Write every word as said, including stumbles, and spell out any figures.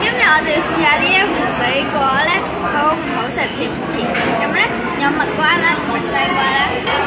今日我就要試下呢一盤水果咧，好唔好食，甜唔甜？咁咧有蜜瓜啦同埋西瓜啦。